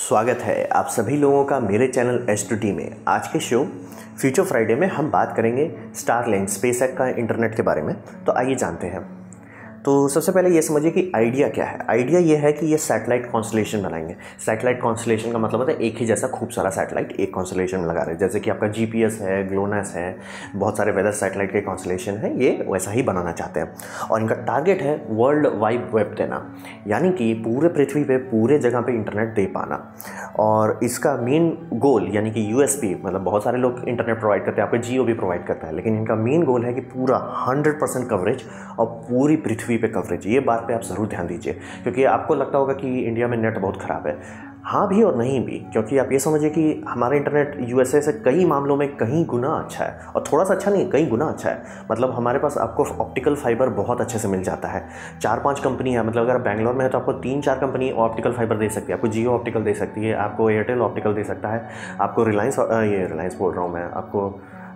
स्वागत है आप सभी लोगों का मेरे चैनल S2T में। आज के शो फ्यूचर फ्राइडे में हम बात करेंगे स्टारलिंक स्पेसएक्स का इंटरनेट के बारे में। तो आइए जानते हैं। तो सबसे पहले ये समझिए कि आइडिया क्या है। आइडिया ये है कि ये सैटेलाइट कॉन्स्टलेशन बनाएंगे। सैटेलाइट कॉन्स्टलेशन का मतलब होता है एक ही जैसा खूब सारा सैटेलाइट एक कॉन्स्टलेशन में लगा रहे हैं। जैसे कि आपका GPS है, ग्लोनास है, बहुत सारे वेदर सैटेलाइट के कॉन्स्टलेशन है, ये वैसा ही बनाना चाहते हैं। और इनका टारगेट है वर्ल्ड वाइड वेब देना, यानी कि पूरे पृथ्वी पे पूरे जगह पे इंटरनेट दे पाना। और इसका मेन गोल यानी कि USP, मतलब बहुत सारे लोग इंटरनेट प्रोवाइड करते हैं, आपका जियो भी प्रोवाइड करता है, लेकिन इनका मेन गोल है कि पूरा 100% कवरेज और पूरी पृथ्वी पे कवरेज। ये बात पे आप ज़रूर ध्यान दीजिए, क्योंकि आपको लगता होगा कि इंडिया में नेट बहुत ख़राब है। हाँ भी और नहीं भी, क्योंकि आप ये समझिए कि हमारा इंटरनेट USA से कई मामलों में कहीं गुना अच्छा है, और थोड़ा सा अच्छा नहीं, कई गुना अच्छा है। मतलब हमारे पास आपको ऑप्टिकल फाइबर बहुत अच्छे से मिल जाता है। 4-5 कंपनी है, मतलब अगर बैंगलोर में है तो आपको 3-4 कंपनी ऑप्टिकल फाइबर दे सकती है। आपको जियो ऑप्टिकल दे सकती है, आपको एयरटेल ऑप्टिकल दे सकता है, आपको रिलायंस बोल रहा हूँ मैं, आपको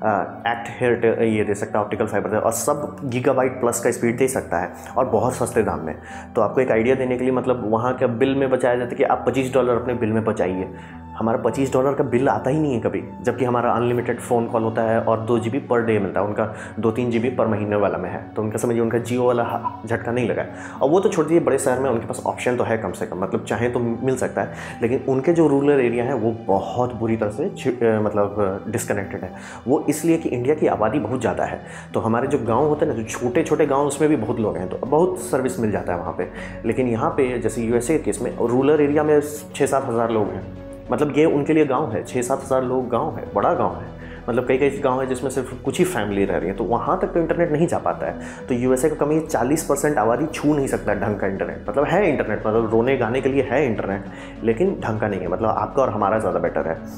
एक्ट हेयर ये दे सकता है ऑप्टिकल फाइबर, और सब गीगाबाइट प्लस का स्पीड दे सकता है, और बहुत सस्ते दाम में। तो आपको एक आइडिया देने के लिए, मतलब वहाँ के बिल में बचाया जाता है कि आप $25 अपने बिल में बचाइए। हमारा $25 का बिल आता ही नहीं है कभी, जबकि हमारा अनलिमिटेड फ़ोन कॉल होता है और 2 GB पर डे मिलता है। उनका 2-3 GB पर महीने वाला में है, तो उनका समझिए उनका जियो वाला झटका नहीं लगा है। और वो तो छोड़ दीजिए, बड़े शहर में उनके पास ऑप्शन तो है कम से कम, मतलब चाहे तो मिल सकता है, लेकिन उनके जो रूरल एरिया है वो बहुत बुरी तरह से मतलब डिस्कनेक्टेड है। वो इसलिए कि इंडिया की आबादी बहुत ज़्यादा है, तो हमारे जो गाँव होते हैं ना, जो छोटे छोटे गाँव, उसमें भी बहुत लोग हैं, तो बहुत सर्विस मिल जाता है वहाँ पर। लेकिन यहाँ पे जैसे USA के केस में रूरल एरिया में 6-7 हज़ार लोग हैं, मतलब ये उनके लिए गांव है। 6-7 हज़ार लोग गांव है, बड़ा गांव है। मतलब कई कई गांव है जिसमें सिर्फ कुछ ही फैमिली रह रही है, तो वहाँ तक तो इंटरनेट नहीं जा पाता है। तो USA का कमी 40% आबादी छू नहीं सकता ढंग का इंटरनेट। मतलब है इंटरनेट, मतलब रोने गाने के लिए है इंटरनेट, लेकिन ढंग का नहीं है। मतलब आपका और हमारा ज़्यादा बेटर है।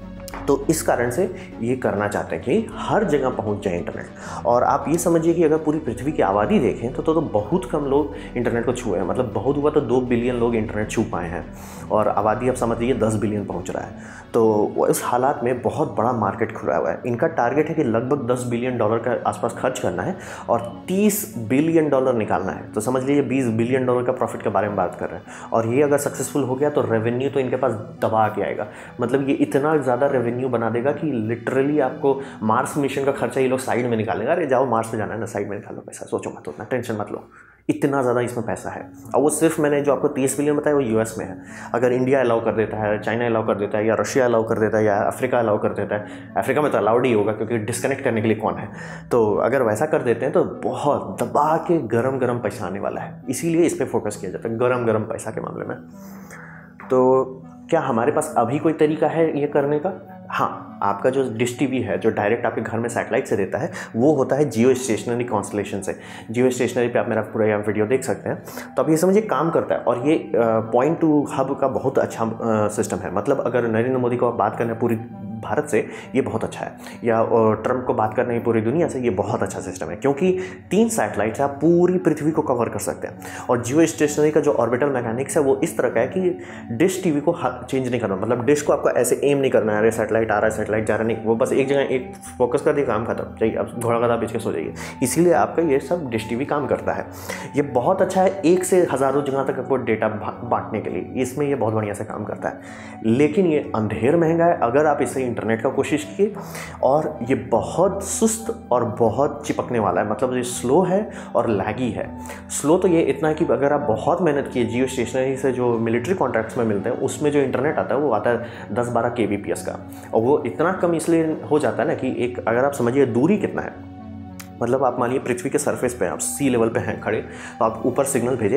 तो इस कारण से ये करना चाहते हैं कि हर जगह पहुंच जाए इंटरनेट। और आप ये समझिए कि अगर पूरी पृथ्वी की आबादी देखें तो बहुत कम लोग इंटरनेट को छुए हैं। मतलब बहुत हुआ तो 2 बिलियन लोग इंटरनेट छू पाए हैं, और आबादी आप समझ लीजिए 10 बिलियन पहुंच रहा है। तो उस हालात में बहुत बड़ा मार्केट खुला हुआ है। इनका टारगेट है कि लगभग $10 बिलियन के आसपास खर्च करना है और $30 बिलियन निकालना है। तो समझ लीजिए $20 बिलियन का प्रॉफिट के बारे में बात कर रहे हैं। और ये अगर सक्सेसफुल हो गया तो रेवेन्यू तो इनके पास दबा के आएगा। मतलब ये इतना ज़्यादा रेवेन्यू बना देगा कि लिटरली आपको मार्स मिशन का खर्चा ये लोग साइड में निकालेगा। अरे जाओ मार्स पे जाना है ना, साइड में निकालो पैसा, सोचो मत, उतना टेंशन मत लो, इतना ज़्यादा इसमें पैसा है। और वो सिर्फ मैंने जो आपको 30 बिलियन बताया वो US में है। अगर इंडिया अलाउ कर देता है, चाइना अलाउ कर देता है, या रशिया अलाउ कर देता है, या अफ्रीका अलाउ कर देता है, अफ्रीका में तो अलाउड ही होगा क्योंकि डिस्कनेक्ट करने के लिए कौन है, तो अगर वैसा कर देते हैं तो बहुत दबा के गरम गरम पैसा आने वाला है। इसीलिए इस पर फोकस किया जाता है, गरम गरम पैसा के मामले में। तो क्या हमारे पास अभी कोई तरीका है ये करने का? हाँ, आपका जो डिश टीवी है, जो डायरेक्ट आपके घर में सैटेलाइट से देता है, वो होता है जियो स्टेशनरी कॉन्स्टलेशन से। जियो स्टेशनरी पे आप मेरा पूरा यहाँ वीडियो देख सकते हैं। तो आप ये समझिए काम करता है, और ये पॉइंट टू हब का बहुत अच्छा सिस्टम है। मतलब अगर नरेंद्र मोदी को आप बात करना है पूरी भारत से, ये बहुत अच्छा है, या ट्रंप को बात करना है पूरी दुनिया से, ये बहुत अच्छा सिस्टम है, क्योंकि 3 सैटेलाइट से आप पूरी पृथ्वी को कवर कर सकते हैं। और जियो स्टेशनरी का जो ऑर्बिटल मैकेनिक्स है वो इस तरह का है कि डिश टीवी को चेंज नहीं करना। मतलब डिश को आपको ऐसे एम नहीं करना है, अरे सैटेलाइट आ रहा है, सैटेलाइट जा रहा नहीं, वो बस एक जगह एक फोकस कर दिया, काम खत्म, चाहिए अब घोड़ा गधा बेच के सो जाइए। इसीलिए आपका ये सब डिश टीवी काम करता है। ये बहुत अच्छा है, 1 से हज़ारों जगह तक आपको डेटा बांटने के लिए, इसमें ये बहुत बढ़िया से काम करता है। लेकिन ये अंधेर महंगा है अगर आप इसे इंटरनेट का कोशिश किए, और ये बहुत सुस्त और बहुत चिपकने वाला है। मतलब ये स्लो है और लैगी है। स्लो तो ये इतना है कि अगर आप बहुत मेहनत किए, जियो स्टेशनरी से जो मिलिट्री कॉन्ट्रैक्ट्स में मिलते हैं उसमें जो इंटरनेट आता है वो आता है 10-12 kbps का, और वो इतना कम इसलिए हो जाता है ना कि एक, अगर आप समझिए दूरी कितना है, मतलब आप मानिए पृथ्वी के सरफेस पे, आप सी लेवल पे हैं खड़े, तो आप ऊपर सिग्नल भेजे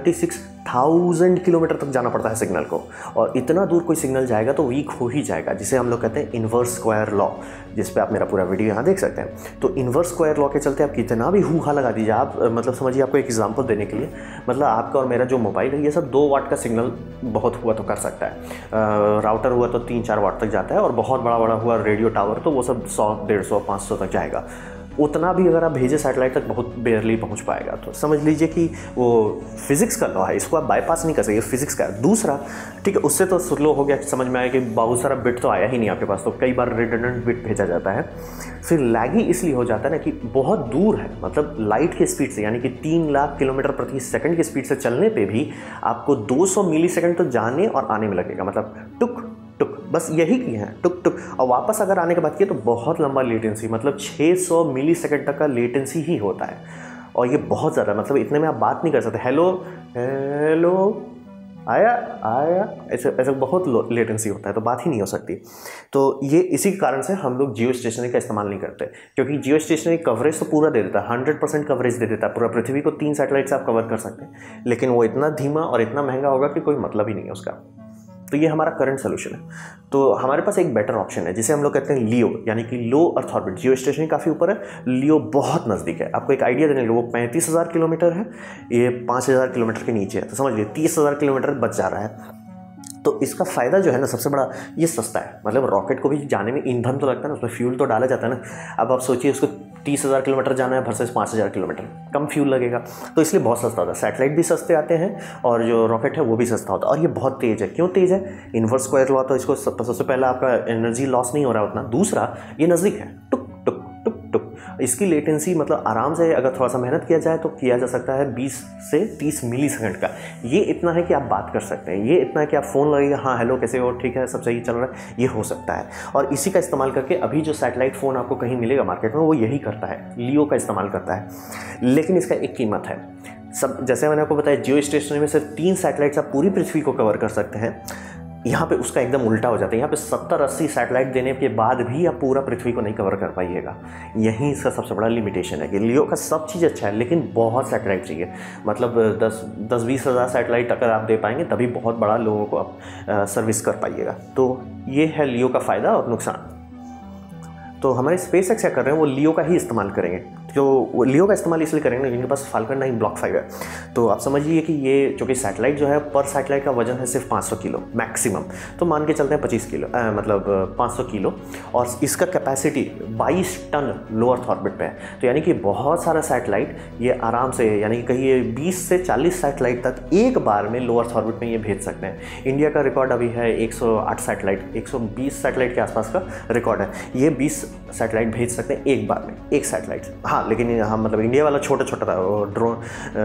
36,000 किलोमीटर तक जाना पड़ता है सिग्नल को। और इतना दूर कोई सिग्नल जाएगा तो वीक हो ही जाएगा, जिसे हम लोग कहते हैं इन्वर्स स्क्वायर लॉ, जिस पे आप मेरा पूरा वीडियो यहाँ देख सकते हैं। तो इन्वर्स स्क्वायर लॉ के चलते आप कितना भी हूहा लगा दीजिए, आप मतलब समझिए, आपको एक एग्जांपल देने के लिए, मतलब आपका और मेरा जो मोबाइल है ये सब 2 वाट का सिग्नल बहुत हुआ तो कर सकता है। राउटर हुआ तो 3-4 वाट तक जाता है, और बहुत बड़ा बड़ा हुआ रेडियो टावर तो वो सब 100, 150, 500 तक जाएगा। उतना भी अगर आप भेजे सैटेलाइट तक बहुत बेयरली पहुंच पाएगा। तो समझ लीजिए कि वो फिजिक्स का लॉ है, इसको आप बाईपास नहीं कर सकते, फिजिक्स का। दूसरा ठीक है, उससे तो स्लो हो गया, समझ में आया कि बहुत सारा बिट तो आया ही नहीं आपके पास, तो कई बार रिडंडेंट बिट भेजा जाता है। फिर लैगी इसलिए हो जाता है ना कि बहुत दूर है, मतलब लाइट की स्पीड से, यानी कि 3 लाख किलोमीटर प्रति सेकंड की स्पीड से चलने पे भी आपको 200 मिली सेकंड तो जाने और आने में लगेगा, मतलब टुक टुक, बस यही किए हैं, टुक टुक। और वापस अगर आने के बाद किए तो बहुत लंबा लेटेंसी, मतलब 600 मिली सेकंड तक का लेटेंसी ही होता है। और ये बहुत ज़्यादा, मतलब इतने में आप बात नहीं कर सकते, हेलो हेलो आया आया, ऐसे ऐसे बहुत लेटेंसी होता है, तो बात ही नहीं हो सकती। तो ये इसी के कारण से हम लोग जियो स्टेशनरी का इस्तेमाल नहीं करते, क्योंकि जियो स्टेशनरी कवरेज तो पूरा दे देता है, 100% कवरेज दे देता है, पूरा पृथ्वी को 3 सैटेलाइट से आप कवर कर सकते हैं, लेकिन वो इतना धीमा और इतना महंगा होगा कि कोई मतलब ही नहीं है उसका। तो ये हमारा करंट सोल्यूशन है। तो हमारे पास एक बेटर ऑप्शन है जिसे हम लोग कहते हैं लियो, यानी कि लो अर्थ ऑर्बिट। जियो स्टेशनरी काफ़ी ऊपर है, लियो बहुत नज़दीक है। आपको एक आइडिया देने के लिए, वो 35,000 किलोमीटर है, ये 5,000 किलोमीटर के नीचे है, तो समझ लीजिए 30,000 किलोमीटर बच जा रहा है। तो इसका फ़ायदा जो है ना, सबसे बड़ा, ये सस्ता है। मतलब रॉकेट को भी जाने में ईंधन तो लगता है ना, उसमें फ्यूल तो डाला जाता है ना। अब आप सोचिए उसको 30,000 किलोमीटर जाना है वर्सेस 5,000 किलोमीटर, कम फ्यूल लगेगा, तो इसलिए बहुत सस्ता होता है। सैटेलाइट भी सस्ते आते हैं और जो रॉकेट है वो भी सस्ता होता है। और ये बहुत तेज़ है। क्यों तेज़ है? इन्वर्स स्क्वायर लॉ, तो इसको सबसे पहला आपका एनर्जी लॉस नहीं हो रहा उतना। दूसरा, ये नज़दीक है, टुक टुक टुक टुक। इसकी लेटेंसी मतलब आराम से अगर थोड़ा सा मेहनत किया जाए तो किया जा सकता है 20 से 30 मिली सेकंड का। ये इतना है कि आप बात कर सकते हैं, ये इतना है कि आप फ़ोन लगेगा, हाँ हेलो कैसे हो, ठीक है सब सही चल रहा है, ये हो सकता है। और इसी का इस्तेमाल करके अभी जो सैटेलाइट फ़ोन आपको कहीं मिलेगा मार्केट में, वो यही करता है, लियो का इस्तेमाल करता है। लेकिन इसका एक कीमत है। सब जैसे मैंने आपको बताया, जियो स्टेशनरी में सिर्फ 3 सैटेलाइट्स आप पूरी पृथ्वी को कवर कर सकते हैं। यहाँ पे उसका एकदम उल्टा हो जाता है। यहाँ पे 70-80 सैटेलाइट देने के बाद भी आप पूरा पृथ्वी को नहीं कवर कर पाइएगा। यही इसका सबसे बड़ा लिमिटेशन है कि लियो का सब चीज़ अच्छा है, लेकिन बहुत सैटेलाइट चाहिए। मतलब 10-20 हज़ार सैटेलाइट अगर आप दे पाएंगे तभी बहुत बड़ा लोगों को आप सर्विस कर पाइएगा। तो ये है लियो का फ़ायदा और नुकसान। तो हमारे स्पेसएक्स क्या कर रहे हैं, वो लियो का ही इस्तेमाल करेंगे। तो लियो का इस्तेमाल इसलिए करेंगे ना, इनके पास फाल्कन 9 ब्लॉक 5 है। तो आप समझिए कि ये जो कि सैटेलाइट जो है, पर सैटेलाइट का वजन है सिर्फ 500 किलो मैक्सिमम, तो मान के चलते हैं 25 किलो, मतलब 500 किलो। और इसका capacity 22 ton low earth orbit पे है। तो यानी कि बहुत सारा सैटेलाइट ये आराम से, यानी कि कहीं ये 20 से 40 सैटेलाइट तक एक बार में लो अर्थ ऑर्बिट में ये भेज सकते हैं। इंडिया का रिकॉर्ड अभी है 108 सैटेलाइट, 120 सैटेलाइट के आसपास का रिकॉर्ड है। ये 20 सैटेलाइट भेज सकते हैं एक बार में, एक सैटेलाइट। हाँ, लेकिन हम मतलब इंडिया वाला छोटा छोटा था, वो ड्रोन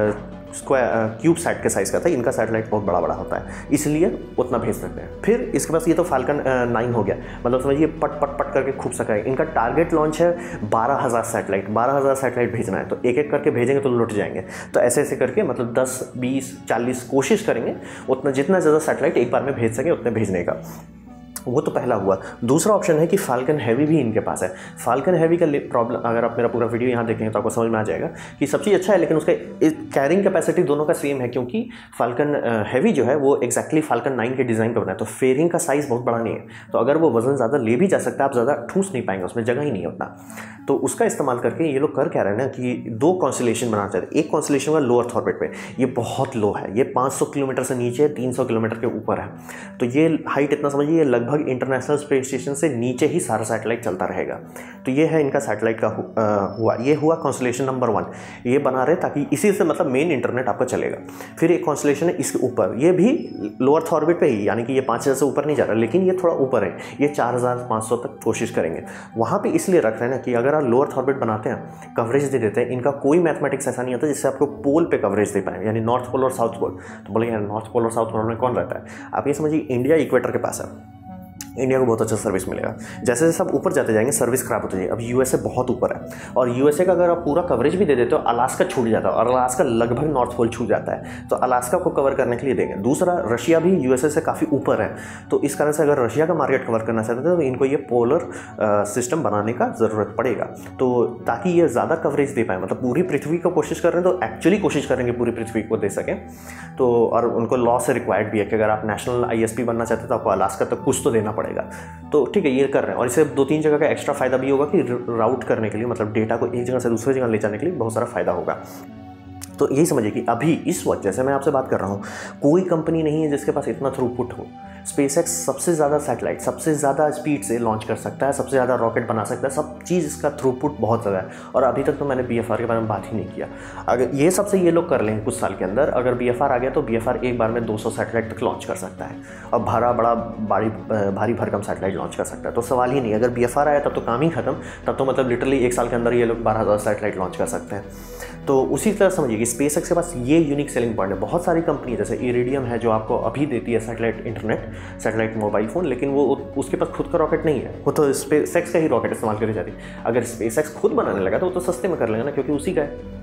स्क्वायर क्यूब सैट के साइज़ का था। इनका सैटेलाइट बहुत बड़ा बड़ा होता है, इसलिए उतना भेज सकते हैं। फिर इसके पास ये तो फाल्कन 9 हो गया, मतलब समझिए पट पट पट करके खूब सका है। इनका टारगेट लॉन्च है 12,000 सैटेलाइट, 12,000 सैटेलाइट भेजना है। तो एक एक करके भेजेंगे तो लुट जाएंगे। तो ऐसे ऐसे करके मतलब 10, 20, 40 कोशिश करेंगे उतना, जितना ज़्यादा सैटेलाइट एक बार में भेज सके उतने भेजने का। वो तो पहला हुआ। दूसरा ऑप्शन है कि फाल्कन हैवी भी इनके पास है। फाल्कन हैवी का प्रॉब्लम, अगर आप मेरा पूरा वीडियो यहाँ देखेंगे तो आपको समझ में आ जाएगा कि सब चीज़ अच्छा है, लेकिन उसका कैरिंग कैपेसिटी दोनों का सेम है, क्योंकि फाल्कन हैवी जो है वो एक्जैक्टली फाल्कन 9 के डिज़ाइन पर बना है। तो फेयरिंग का साइज़ बहुत बड़ा नहीं है, तो अगर वो वजन ज़्यादा ले भी जा सकता है, आप ज़्यादा ठूस नहीं पाएंगे, उसमें जगह ही नहीं उतना। तो उसका इस्तेमाल करके ये लोग कर क्या रहे हैं ना कि 2 कॉन्स्टलेशन बनाना चाहते हैं। एक कॉन्स्टलेशन का लो अर्थ ऑर्बिट पे, ये बहुत लो है, ये 500 किलोमीटर से नीचे, 300 किलोमीटर के ऊपर है। तो ये हाइट इतना समझिए, लगभग इंटरनेशनल स्पेस स्टेशन से नीचे ही सारा सैटेलाइट चलता रहेगा। तो ये है इनका सैटेलाइट का हुआ। ये हुआ कॉन्स्टलेशन नंबर 1, ये बना रहे ताकि इसी से मतलब मेन इंटरनेट आपका चलेगा। फिर एक कॉन्स्टलेशन है इसके ऊपर, ये भी लो अर्थ ऑर्बिट पे ही, यानी कि ये 5,000 से ऊपर नहीं जा रहा, लेकिन ये थोड़ा ऊपर है, ये 4,500 तक कोशिश करेंगे। वहाँ पे इसलिए रख रहे हैं ना कि अगर आप लो अर्थ ऑर्बिट बनाते हैं, कवरेज दे देते हैं, इनका कोई मैथमेटिक्स ऐसा नहीं आता जिससे आपको पोल पे कवरेज दे पाए, यानी नॉर्थ पोल और साउथ पोल। तो बोले यार नॉर्थ पोल और साउथ पोल में कौन रहता है? आप ये समझिए इंडिया इक्वेटर के पास है, इंडिया को बहुत अच्छा सर्विस मिलेगा। जैसे जैसे आप ऊपर जाते जाएंगे सर्विस खराब होती जाएगी। अब यूएसए बहुत ऊपर है, और यूएसए का अगर आप पूरा कवरेज भी दे देते हो, अलास्का छूट जाता है, और अलास्का लगभग नॉर्थ पोल छूट जाता है, तो अलास्का को कवर करने के लिए देंगे। दूसरा, रशिया भी यूएसए से काफ़ी ऊपर है, तो इस कारण से अगर रशिया का मार्केट कवर करना चाहते हैं तो इनको ये पोलर सिस्टम बनाने का ज़रूरत पड़ेगा, तो ताकि ये ज़्यादा कवरेज दे पाए। मतलब पूरी पृथ्वी को कोशिश कर रहे हैं तो एक्चुअली कोशिश करेंगे पूरी पृथ्वी को दे सकें। तो और उनको लॉ से रिक्वायर्ड भी है कि अगर आप नेशनल ISP बनना चाहते हैं तो आपको अलास्का तक कुछ तो देना पड़ेगा। तो ठीक है, ये कर रहे हैं। और इससे 2-3 जगह का एक्स्ट्रा फ़ायदा भी होगा कि राउट करने के लिए, मतलब डेटा को एक जगह से दूसरी जगह ले जाने के लिए बहुत सारा फ़ायदा होगा। तो यही समझिए कि अभी इस वक्त जैसे मैं आपसे बात कर रहा हूँ, कोई कंपनी नहीं है जिसके पास इतना थ्रूपुट हो। स्पेसएक्स सबसे ज़्यादा सैटेलाइट सबसे ज़्यादा स्पीड से लॉन्च कर सकता है, सबसे ज़्यादा रॉकेट बना सकता है, सब चीज़ इसका थ्रूपुट बहुत ज़्यादा है। और अभी तक तो मैंने BFR के बारे में बात ही नहीं किया। अगर ये सबसे ये लोग कर लेंगे कुछ साल के अंदर, अगर BFR आ गया तो BFR एक बार में 200 सैटेलाइट तक लॉन्च कर सकता है और भारी भरकम सैटेलाइट लॉन्च कर सकता है। तो सवाल ही नहीं, अगर BFR आया तब तो काम ही खत्म, तब तो मतलब लिटरली एक साल के अंदर ये लोग 12,000 सैटेलाइट लॉन्च कर सकते हैं। तो उसी तरह समझिए कि स्पेसएक्स के पास ये यूनिक सेलिंग पॉइंट है। बहुत सारी कंपनी जैसे इरिडियम है जो आपको अभी देती है satellite internet, satellite mobile phone, लेकिन वो उसके पास खुद का रॉकेट नहीं है, वो तो स्पेसएक्स का ही रॉकेट इस्तेमाल करी जाती है। अगर स्पेसएक्स खुद बनाने लगा तो वो तो सस्ते में कर लेगा ना, क्योंकि उसी का है।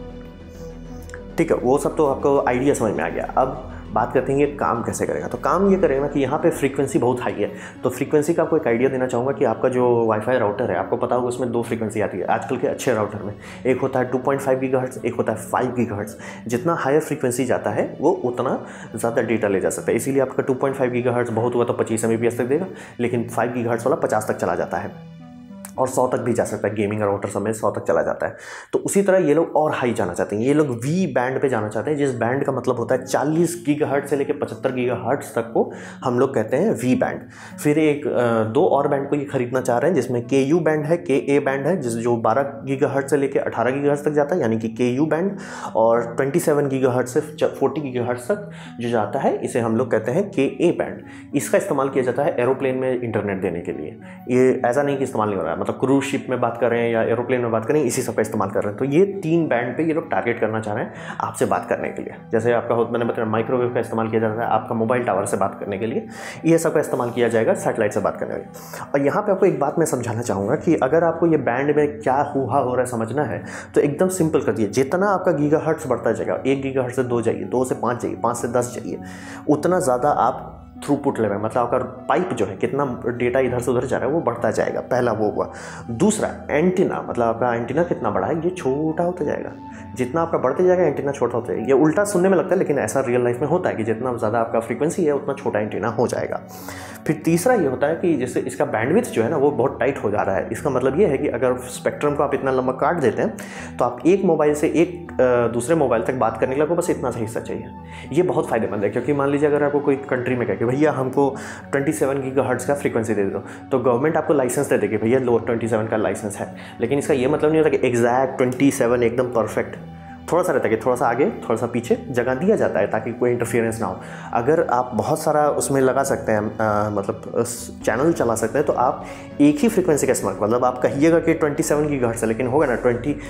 ठीक है, वो सब तो आपको आइडिया समझ में आ गया। अब बात करते हैं ये काम कैसे करेगा। तो काम ये करेगा कि यहाँ पे फ्रीक्वेंसी बहुत हाई है। तो फ्रीक्वेंसी का आपको एक आइडिया देना चाहूँगा कि आपका जो वाईफाई राउटर है, आपको पता होगा उसमें 2 फ्रीक्वेंसी आती है आजकल के अच्छे राउटर में। एक होता है 2.5 गीगाहर्ट्ज़, एक होता है 5 गीगाहर्ट्ज़। जितना हायर फ्रीक्वेंसी जाता है वो उतना ज़्यादा डेटा ले जा सकता है। इसीलिए आपका 2.5 गीगाहर्ट्ज़ बहुत हुआ तो 25 Mbps तक देगा, लेकिन 5 गीगाहर्ट्ज़ वाला 50 तक चला जाता है और 100 तक भी जा सकता है। गेमिंग राउटर समय 100 तक चला जाता है। तो उसी तरह ये लोग और हाई जाना चाहते हैं, ये लोग वी बैंड पे जाना चाहते हैं, जिस बैंड का मतलब होता है 40 गीगाहर्ट्ज़ से लेकर 75 गीगाहर्ट्ज़ तक को हम लोग कहते हैं वी बैंड। फिर एक 2 और बैंड को ये खरीदना चाह रहे हैं, जिसमें KU बैंड है, KA बैंड है, जो 12 गीगाहर्ट्ज़ से लेकर 18 गीगाहर्ट्ज़ तक जाता है, यानी कि KU बैंड। और 27 गीगाहर्ट्ज़ से 40 गीगाहर्ट्ज़ तक जो जाता है, इसे हम लोग कहते हैं KA बैंड। इसका इस्तेमाल किया जाता है एरोप्लेन में इंटरनेट देने के लिए। ये ऐसा नहीं कि इस्तेमाल नहीं हो रहा है, मतलब क्रूज शिप में बात कर रहे हैं या एरोप्लेन में बात करें, इसी सब का इस्तेमाल कर रहे हैं। तो ये 3 बैंड पे ये लोग टारगेट करना चाह रहे हैं आपसे बात करने के लिए। जैसे आपका मैंने बताया माइक्रोवेव का इस्तेमाल किया जाता है आपका मोबाइल टावर से बात करने के लिए, ये सब का इस्तेमाल किया जाएगा सैटेलाइट से बात करने के लिए। और यहाँ पे आपको एक बात मैं समझाना चाहूँगा कि अगर आपको ये बैंड में क्या हुआ हो रहा है समझना है तो एकदम सिंपल कर दिए। जितना आपका गीगाहर्ट्ज़ बढ़ता जाएगा, 1 गीगाहर्ट्ज़ से 2 जाइए, 2 से 5 जाइए, 5 से 10 जाइए, उतना ज़्यादा आप थ्रूपुट लेवल, मतलब आपका पाइप जो है, कितना डेटा इधर से उधर जा रहा है वो बढ़ता जाएगा। पहला वो हुआ। दूसरा एंटीना, मतलब आपका एंटीना कितना बड़ा है, ये छोटा होता जाएगा। जितना आपका बढ़ते जाएगा एंटीना छोटा होता जाएगा। ये उल्टा सुनने में लगता है, लेकिन ऐसा रियल लाइफ में होता है कि जितना ज़्यादा आपका फ्रीक्वेंसी है उतना छोटा एंटीना हो जाएगा। फिर तीसरा ये होता है कि जैसे इसका बैंडविड्थ जो है ना वो बहुत टाइट हो जा रहा है। इसका मतलब ये है कि अगर स्पेक्ट्रम को आप इतना लंबा काट देते हैं तो आप एक मोबाइल से एक दूसरे मोबाइल तक बात करने के लिए बस इतना सा हिस्सा चाहिए। ये बहुत फ़ायदेमंद है, क्योंकि मान लीजिए अगर आपको कोई कंट्री में कहे कि भैया हमको 27 गीगाहर्ट्ज़ का फ्रीक्वेंसी दे दो, तो गवर्नमेंट आपको लाइसेंस दे देगी, भैया लो 27 का लाइसेंस है। लेकिन इसका ये मतलब नहीं होता कि एग्जैक्ट 27 एकदम परफेक्ट, थोड़ा सा रहता है कि थोड़ा सा आगे थोड़ा सा पीछे जगह दिया जाता है ताकि कोई इंटरफेरेंस ना हो। अगर आप बहुत सारा उसमें लगा सकते हैं, मतलब चैनल चला सकते हैं, तो आप एक ही फ्रीक्वेंसी का इस्तेमाल, मतलब आप कहिएगा कि 27 गीगाहर्ट्ज़ है, लेकिन होगा ना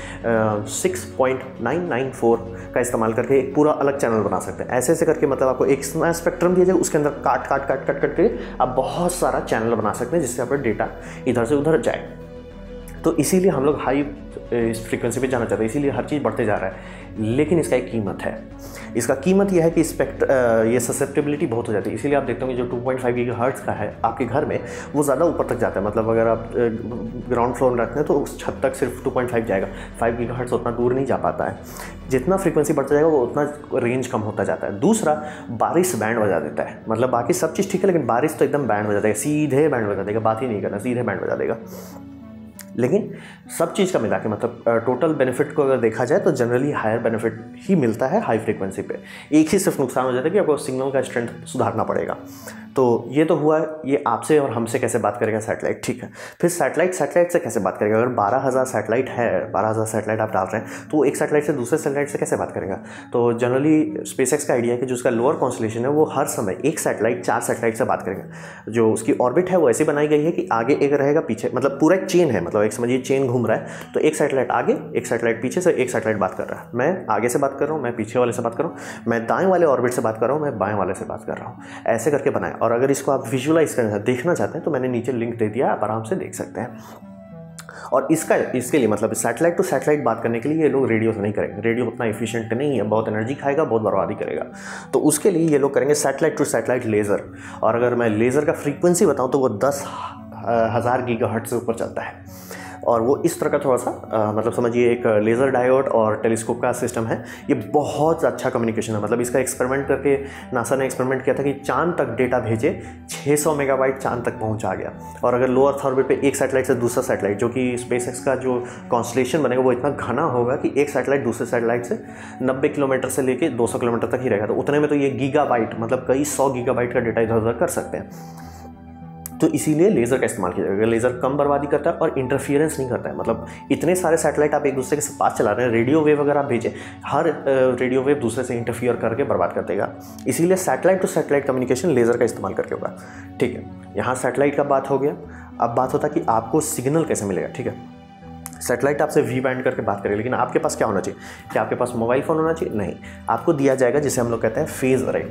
26.994 का इस्तेमाल करके एक पूरा अलग चैनल बना सकते हैं। ऐसे ऐसे करके मतलब आपको एक स्पेक्ट्रम दिया जाए, उसके अंदर काट के आप बहुत सारा चैनल बना सकते हैं, जिससे आपका डेटा इधर से उधर जाए। तो इसीलिए हम लोग हाई इस फ्रीक्वेंसी पे जाना चाहते हैं, इसीलिए हर चीज़ बढ़ते जा रहा है। लेकिन इसका एक कीमत है। इसका कीमत यह है कि ये ससेप्टेबिलिटी बहुत हो जाती है। इसीलिए आप देखते होंगे जो 2.5 गीगाहर्ट्ज़ का है आपके घर में वो ज़्यादा ऊपर तक जाता है। मतलब अगर आप ग्राउंड फ्लोर में रखते हैं तो उस छत तक सिर्फ 2.5 जाएगा, 5 गीगाहर्ट्ज़ उतना दूर नहीं जा पाता है। जितना फ्रीक्वेंसी बढ़ता जाएगा वो उतना रेंज कम होता जाता है। दूसरा, बारिश बैंड बजा देता है। मतलब बाकी सब चीज़ ठीक है, लेकिन बारिश तो एकदम बैंड बजा देगा, सीधे बैंड बजा देगा, बात ही नहीं करना, सीधे बैंड बजा देगा। लेकिन सब चीज़ का मिला के मतलब टोटल बेनिफिट को अगर देखा जाए तो जनरली हायर बेनिफिट ही मिलता है हाई फ्रीक्वेंसी पे। एक ही सिर्फ नुकसान हो जाता है कि आपको सिग्नल का स्ट्रेंथ सुधारना पड़ेगा। तो ये तो हुआ ये आपसे और हमसे कैसे बात करेगा सैटेलाइट, ठीक है। फिर सैटेलाइट से कैसे बात करेगा। अगर 12,000 सैटेलाइट है, 12,000 सैटेलाइट आप डाल रहे हैं, तो एक सैटेलाइट से दूसरे सैटेलाइट से कैसे बात करेगा। तो जनरली स्पेसएक्स का आइडिया है कि जो उसका लोअर कॉन्स्टेलेशन है वो हर समय एक सैटेलाइट 4 सैटेलाइट से बात करेगा। जो उसकी ऑर्बिट है वो ऐसी बनाई गई है कि आगे एक रहेगा, पीछे, मतलब पूरा एक चेन है, मतलब एक समझिए चेन घूम रहा है। तो एक सैटेलाइट आगे, एक सैटेलाइट पीछे से, एक सैटेलाइट बात कर रहा है। मैं आगे से बात कर रहा हूँ, मैं पीछे वाले से बात कर रहा हूँ, मैं दाएं वाले ऑर्बिट से बात कर रहा हूँ, मैं बाएं वाले से बात कर रहा हूँ। ऐसे करके बनाए। और अगर इसको आप विजुअलाइज करना देखना चाहते हैं तो मैंने नीचे लिंक दे दिया, आप आराम से देख सकते हैं। और इसके लिए मतलब सैटेलाइट टू सैटेलाइट बात करने के लिए ये लोग रेडियो से नहीं करेंगे। रेडियो उतना एफिशिएंट नहीं है, बहुत एनर्जी खाएगा, बहुत बर्बादी करेगा। तो उसके लिए ये लोग करेंगे सैटेलाइट टू सैटेलाइट लेज़र। और अगर मैं लेज़र का फ्रीक्वेंसी बताऊं तो वो 10,000 गीगाहर्ट्ज़ से ऊपर चलता है। और वो इस तरह का थोड़ा सा मतलब समझिए एक लेज़र डायोड और टेलीस्कोप का सिस्टम है। ये बहुत अच्छा कम्युनिकेशन है। मतलब इसका एक्सपेरिमेंट करके नासा ने एक्सपेरिमेंट किया था कि चांद तक डेटा भेजे, 600 मेगाबाइट चांद तक पहुंचा गया। और अगर लो अर्थ ऑर्बिट पे एक सैटेलाइट से दूसरा सैटेलाइट, जो कि स्पेसएक्स का जो कॉन्स्टलेशन बनेगा वो इतना घना होगा कि एक सैटेलाइट दूसरे सैटेलाइट से 90 किलोमीटर से लेके 200 किलोमीटर तक ही रहेगा। तो उतने में तो ये गीगाबाइट मतलब कई 100 गीगाबाइट का डेटा इधर उधर कर सकते हैं। तो इसीलिए लेज़र का इस्तेमाल किया जाएगा। लेज़र कम बर्बादी करता है और इंटरफियरेंस नहीं करता है। मतलब इतने सारे सैटेलाइट आप एक दूसरे के पास चला रहे हैं, रेडियो वेव अगर आप भेजें, हर रेडियो वेव दूसरे से इंटरफियर करके बर्बाद कर देगा। इसीलिए satellite to satellite communication laser का इस्तेमाल करके होगा। ठीक है, यहाँ सैटेलाइट का बात हो गया। अब बात होता है कि आपको सिग्नल कैसे मिलेगा। ठीक है, सैटेलाइट आपसे वी बैंड करके बात करें, लेकिन आपके पास क्या होना चाहिए? क्या आपके पास मोबाइल फ़ोन होना चाहिए? नहीं, आपको दिया जाएगा जिसे हम लोग कहते हैं फेज़ अरे।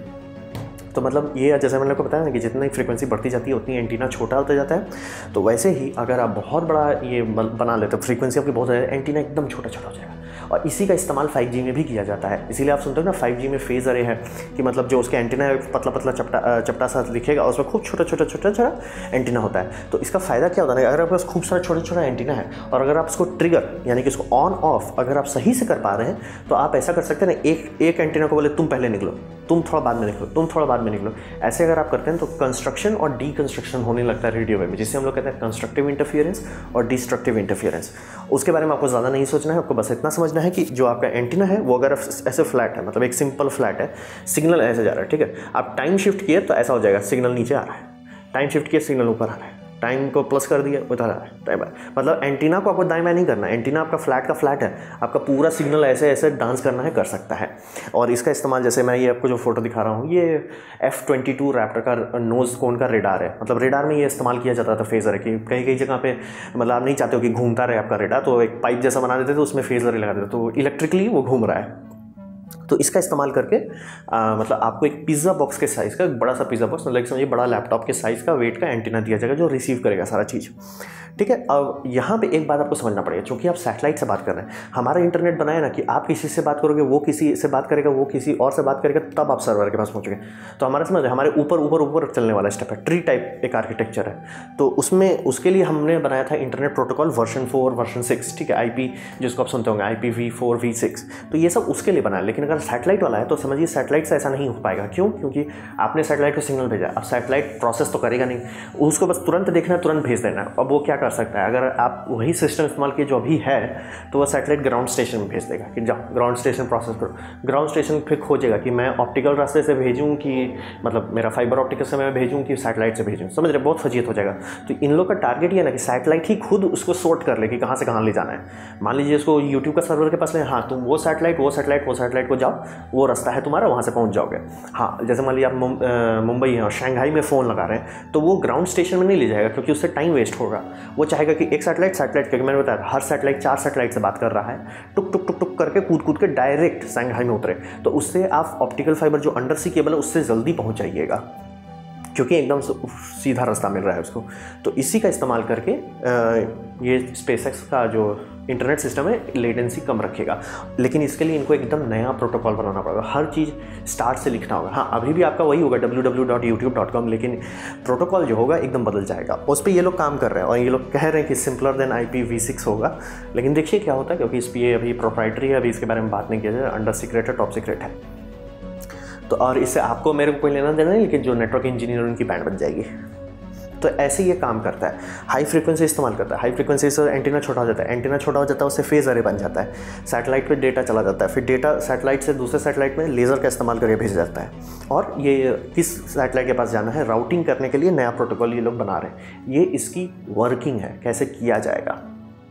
तो मतलब ये जैसे मैंने आपको बताया ना कि जितनी फ्रीक्वेंसी बढ़ती जाती है उतनी एंटीना छोटा होता जाता है। तो वैसे ही अगर आप बहुत बड़ा ये बना लेते हो, फ्रीक्वेंसी आपकी बहुत ज़्यादा, एंटीना एकदम छोटा छोटा हो जाएगा। और इसी का इस्तेमाल 5G में भी किया जाता है। इसीलिए आप सुनते हो ना 5G में फेज़ अरे है कि मतलब जो उसके एंटीना पतला पतला चपटा सा दिखेगा और उसमें खूब छोटा छोटा एंटीना होता है। तो इसका फ़ायदा क्या होता है? अगर आपके पास खूब सारा छोटा छोटा एंटीना है और अगर आप इसको ट्रिगर यानी कि इसको ऑन ऑफ अगर आप सही से कर पा रहे हैं, तो आप ऐसा कर सकते हैं ना, एक एंटीना को बोले तुम पहले निकलो, तुम थोड़ा बाद में निकलो, तुम थोड़ा बाद में निकलो। ऐसे अगर आप करते हैं तो कंस्ट्रक्शन और डीकंस्ट्रक्शन होने लगता है रेडियो वेव में, जिसे हम लोग कहते हैं कंस्ट्रक्टिव इंटरफियरेंस और डिस्ट्रक्टिव इंटरफियरेंस। उसके बारे में आपको ज़्यादा नहीं सोचना है, आपको बस इतना समझना है कि जो आपका एंटीना है वो अगर ऐसे फ्लैट है, मतलब एक सिंपल फ्लैट है, सिग्नल ऐसे जा रहा है। ठीक है, आप टाइम शिफ्ट किए तो ऐसा हो जाएगा, सिग्नल नीचे आ रहा है, टाइम शिफ्ट किए सिग्नल ऊपर आ रहा है, टाइम को प्लस कर दिया उधर आ रहा है, टाइम मतलब एंटीना को आपको दाएं बाएं नहीं करना है। एंटीना आपका फ्लैट का फ्लैट है, आपका पूरा सिग्नल ऐसे ऐसे डांस करना है, कर सकता है। और इसका इस्तेमाल जैसे मैं ये आपको जो फोटो दिखा रहा हूँ, ये F-22 रैप्टर का नोज कोन का रेडार है। मतलब रेडार में ये इस्तेमाल किया जाता था फेज़र है कि कई जगह पे मतलब आप नहीं चाहते हो कि घूमता रहे आपका रेडार, तो एक पाइप जैसा बना देते थे, उसमें फेज़र लगा देते, तो इलेक्ट्रिकली वो घूम रहा है। तो इसका इस्तेमाल करके मतलब आपको एक पिज़्ज़ा बॉक्स के साइज़ का, बड़ा सा पिज़्ज़ा बॉक्स मतलब समझिए बड़ा लैपटॉप के साइज़ का वेट का एंटीना दिया जाएगा जो रिसीव करेगा सारा चीज़। ठीक है, अब यहाँ पे एक बात आपको समझना पड़ेगा, क्योंकि आप सैटेलाइट से बात कर रहे हैं। हमारा इंटरनेट बनाया ना कि आप किसी से बात करोगे, वो किसी से बात करेगा, वो किसी और से बात करेगा, तब आप सर्वर के पास पहुँचोगे। तो हमारा समझ हमारे ऊपर चलने वाला स्टेप है, ट्री टाइप एक आर्किटेक्चर है। तो उसमें उसके लिए हमने बनाया था इंटरनेट प्रोटोकॉल वर्जन 4 वर्जन 6। ठीक है, IP जिसको आप सुनते होंगे IPv4 V6, तो ये सब उसके लिए बनाया। लेकिन अगर सैटेलाइट वाला है तो समझिए सैटेलाइट से ऐसा नहीं हो पाएगा। क्यों? क्योंकि आपने सैटेलाइट को सिग्नल भेजा, अब सैटेलाइट प्रोसेस तो करेगा नहीं, उसको बस तुरंत देखना है, तुरंत भेज देना है। अब वो क्या कर सकता है, अगर आप वही सिस्टम इस्तेमाल किए जो अभी है, तो वह सैटेलाइट ग्राउंड स्टेशन में भेज देगा कि जाओ ग्राउंड स्टेशन प्रोसेस करो। ग्राउंड स्टेशन फिर खोजेगा कि मैं ऑप्टिकल रास्ते से भेजूँ कि मतलब मेरा फाइबर ऑप्टिकल से मैं भेजूँ कि सैटेलाइट से भेजूँ, समझ रहे? बहुत फजीयत हो जाएगा। तो इन लोग का टारगेट ये है ना कि सैटेलाइट ही खुद उसको सॉर्ट कर ले कि कहाँ से कहाँ ले जाना है। मान लीजिए इसको यूट्यूब का सर्वर के पास ले, हाँ तुम वो सैटेलाइट को जाओ, वो रास्ता है तुम्हारा, वहाँ से पहुँच जाओगे। हाँ, जैसे मान लीजिए आप मुंबई है और शंघाई में फ़ोन लगा रहे हैं, तो वो ग्राउंड स्टेशन में नहीं ले जाएगा क्योंकि उससे टाइम वेस्ट होगा। वो चाहेगा कि एक सैटेलाइट क्योंकि मैंने बताया हर सैटेलाइट 4 सैटेलाइट से बात कर रहा है, टुक टुक टुक टुक करके कूद के डायरेक्ट शंघाई में उतरे, तो उससे आप ऑप्टिकल फाइबर जो अंडर सी केबल है उससे जल्दी पहुँच जाइएगा, क्योंकि एकदम सीधा रास्ता मिल रहा है उसको। तो इसी का इस्तेमाल करके ये स्पेसएक्स का जो इंटरनेट सिस्टम है लेटेंसी कम रखेगा। लेकिन इसके लिए इनको एकदम नया प्रोटोकॉल बनाना पड़ेगा, हर चीज़ स्टार्ट से लिखना होगा। हाँ, अभी भी आपका वही होगा www.youtube.com, लेकिन प्रोटोकॉल जो होगा एकदम बदल जाएगा। उस पर ये लोग काम कर रहे हैं और ये लोग कह रहे हैं कि सिंपलर देन IPv6 होगा, लेकिन देखिए क्या होता है, क्योंकि इस पर ये अभी प्रोप्राइटरी है, अभी इसके बारे में बात नहीं किया जाए, अंडर सीक्रेट है, टॉप सीक्रेट है। तो और इससे आपको मेरे को कोई लेना देना नहीं, लेकिन जो नेटवर्क इंजीनियर उनकी बैंड बन जाएगी। तो ऐसे ये काम करता है, हाई फ्रीक्वेंसी इस्तेमाल करता है। हाई फ्रीक्वेंसी से एंटीना छोटा हो जाता है, एंटीना छोटा हो जाता है, उससे फेज़ अरे बन जाता है, सैटेलाइट पे डेटा चला जाता है, फिर डेटा सैटेलाइट से दूसरे सैटेलाइट में लेज़र का इस्तेमाल करके भेजा जाता है। और ये किस सैटेलाइट के पास जाना है, राउटिंग करने के लिए नया प्रोटोकॉल ये लोग बना रहे हैं। ये इसकी वर्किंग है, कैसे किया जाएगा।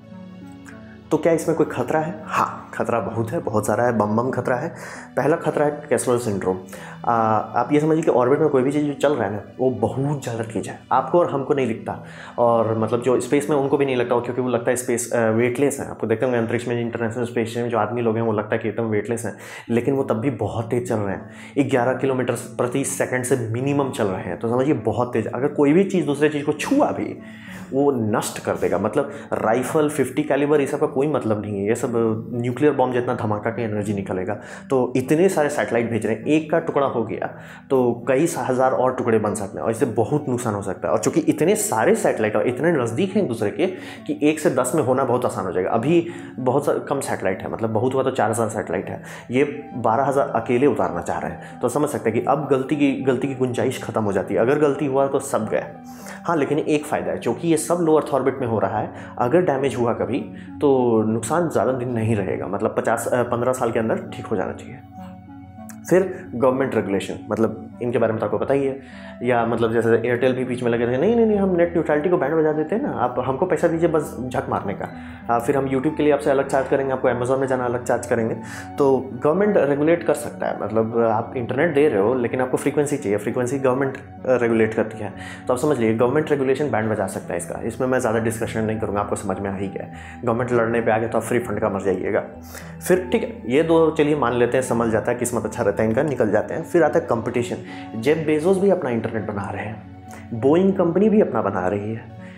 तो क्या इसमें कोई खतरा है? हाँ, खतरा बहुत है, बहुत सारा है, बम खतरा है। पहला खतरा है कैसरॉल सिंड्रोम। आप ये समझिए कि ऑर्बिट में कोई भी चीज़ जो चल रहा है ना, वो बहुत ज़्यादा तेज है, आपको और हमको नहीं दिखता, और मतलब जो स्पेस में उनको भी नहीं लगता, क्योंकि वो लगता है स्पेस वेटलेस है। आपको देखते होंगे अंतरिक्ष में, इंटरनेशनल स्पेस में जो आदमी लोग हैं वो लगता है कि एकदम वेटलेस हैं, लेकिन वो तब भी बहुत तेज़ चल रहे हैं। 11 किलोमीटर प्रति सेकंड से मिनिमम चल रहे हैं, तो समझिए बहुत तेज़। अगर कोई भी चीज़ दूसरे चीज़ को छुआ भी, वो नष्ट कर देगा। मतलब राइफल 50 कैलिबर ये सब का कोई मतलब नहीं है, ये सब न्यूक्लियर न्यूक्लियर बॉम्ब जितना धमाका की एनर्जी निकलेगा। तो इतने सारे सैटेलाइट भेज रहे हैं, एक का टुकड़ा हो गया तो कई हज़ार और टुकड़े बन सकते हैं और इससे बहुत नुकसान हो सकता है। और चूंकि इतने सारे सैटेलाइट और इतने नज़दीक हैं एक दूसरे के कि 1 से 10 में होना बहुत आसान हो जाएगा। अभी बहुत कम सैटेलाइट है, मतलब बहुत हुआ तो 4000 सैटेलाइट है, ये 12000 अकेले उतारना चाह रहे हैं। तो समझ सकते हैं कि अब गलती की गुंजाइश खत्म हो जाती है। अगर गलती हुआ तो सब गए। हाँ, लेकिन एक फ़ायदा है, क्योंकि ये सब लो अर्थ ऑर्बिट में हो रहा है, अगर डैमेज हुआ कभी तो नुकसान ज़्यादा दिन नहीं रहेगा, मतलब 15 साल के अंदर ठीक हो जाना चाहिए। फिर गवर्नमेंट रेगुलेशन, मतलब इनके बारे में तो आपको पता ही है, या मतलब जैसे एयरटेल भी बीच में लगे थे, नहीं हम नेट न्यूट्रलिटी को बैंड बजा देते हैं ना, आप हमको पैसा दीजिए बस झक मारने का, फिर हम यूट्यूब के लिए आपसे अलग चार्ज करेंगे, आपको अमेजोन में जाना अलग चार्ज करेंगे। तो गवर्नमेंट रेगुलेट कर सकता है, मतलब आप इंटरनेट दे रहे हो लेकिन आपको फ्रीक्वेंसी चाहिए, फ्रीक्वेंसी गवर्नमेंट रेगुलेट करती है। तो आप समझ लीजिए गवर्नमेंट रेगुलेशन बैंड बजा सकता है इसका। इसमें मैं ज़्यादा डिस्कशन नहीं करूँगा, आपको समझ में आ ही गया। गवर्नमेंट लड़ने पर आ गया तो आप फ्री फंड का मर जाइएगा। फिर ठीक है, ये दो चलिए मान लेते हैं, समझ जाता है, किस्मत अच्छा रहता है इनका, निकल जाते हैं। फिर आता है कंपटीशन। जेफ बेजोस भी अपना इंटरनेट बना रहे हैं, बोइंग कंपनी भी अपना बना रही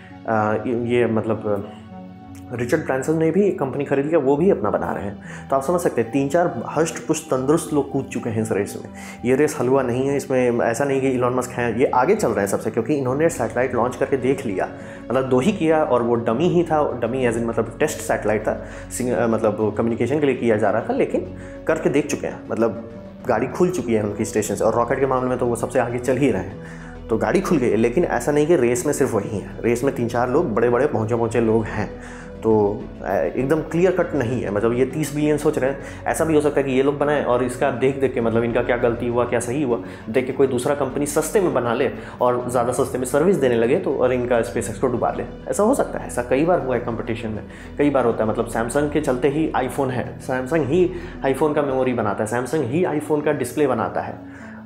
है, ये मतलब रिचर्ड ब्रांसन ने भी एक कंपनी खरीद लिया, वो भी अपना बना रहे हैं। तो आप समझ सकते हैं 3-4 हष्ट पुष्ट तंदुरुस्त लोग कूद चुके हैं इस रेस में। ये रेस हलवा नहीं है, इसमें ऐसा नहीं कि इलॉन मस्क हैं, ये आगे चल रहे हैं सबसे, क्योंकि इन्होंने सैटेलाइट लॉन्च करके देख लिया, मतलब 2 ही किया और वो डमी ही था, डमी एज इन मतलब टेस्ट सैटेलाइट था, मतलब कम्युनिकेशन के लिए किया जा रहा था, लेकिन करके देख चुके हैं, मतलब गाड़ी खुल चुकी है उनकी स्टेशन से। और रॉकेट के मामले में तो वो सबसे आगे चल ही रहे हैं, तो गाड़ी खुल गई है। लेकिन ऐसा नहीं कि रेस में सिर्फ वही है, रेस में 3-4 लोग बड़े बड़े पहुँचे लोग हैं, तो एकदम क्लियर कट नहीं है। मतलब ये 30 बिलियन सोच रहे हैं, ऐसा भी हो सकता है कि ये लोग बनाएं और इसका देख के, मतलब इनका क्या गलती हुआ क्या सही हुआ देख के कोई दूसरा कंपनी सस्ते में बना ले और ज़्यादा सस्ते में सर्विस देने लगे तो, और इनका स्पेसएक्स को डुबा ले। ऐसा हो सकता है, ऐसा कई बार हुआ है कंपटीशन में, कई बार होता है। मतलब सैमसंग के चलते ही आईफोन है, सैमसंग ही आईफोन का मेमोरी बनाता है, सैमसंग ही आईफोन का डिस्प्ले बनाता है,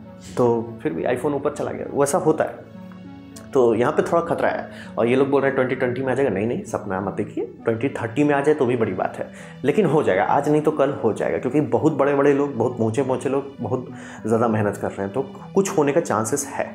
तो फिर भी आईफोन ऊपर चला गया, वैसा होता है। तो यहाँ पे थोड़ा खतरा है। और ये लोग बोल रहे हैं 2020 में आ जाएगा, नहीं सपना मत देखिए, 2030 में आ जाए तो भी बड़ी बात है, लेकिन हो जाएगा, आज नहीं तो कल हो जाएगा, क्योंकि बहुत बड़े बड़े लोग, बहुत पहुँचे लोग बहुत ज़्यादा मेहनत कर रहे हैं, तो कुछ होने का चांसेस है।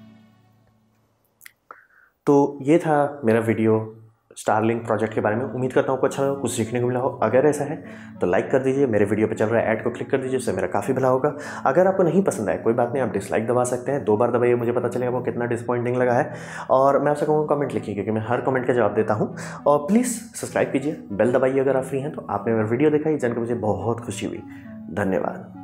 तो ये था मेरा वीडियो स्टारलिंक प्रोजेक्ट के बारे में। उम्मीद करता हूँ आपको अच्छा लगा, कुछ सीखने को मिला हो। अगर ऐसा है तो लाइक कर दीजिए, मेरे वीडियो पे चल रहा है ऐड को क्लिक कर दीजिए, उससे मेरा काफ़ी भला होगा। अगर आपको नहीं पसंद आए कोई बात नहीं, आप डिसलाइक दबा सकते हैं, 2 बार दबाइए, मुझे पता चलेगा वो कितना डिसअपॉइंटिंग लगा है। और मैं आपसे कहूँगा कमेंट लिखिए, क्योंकि मैं हर कमेंट का जवाब देता हूँ। और प्लीज़ सब्सक्राइब कीजिए, बेल दबाइए अगर आप फ्री हैं तो। आपने मेरा वीडियो देखा, ये जानकर मुझे बहुत खुशी हुई। धन्यवाद।